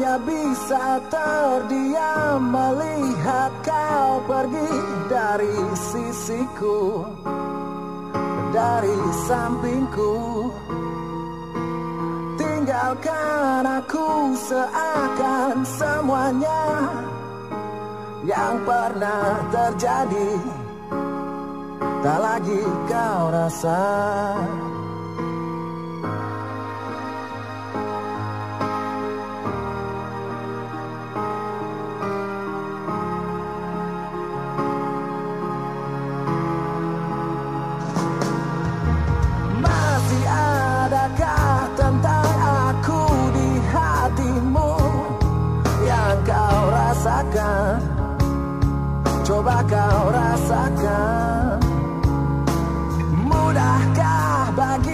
hanya bisa terdiam melihat kau pergi dari sisiku, dari sampingku. Tinggalkan aku seakan semuanya yang pernah terjadi tak lagi kau rasa. Masih adakah tentang aku di hatimu yang kau rasakan? Coba kau rasakan. Mudahkah bagi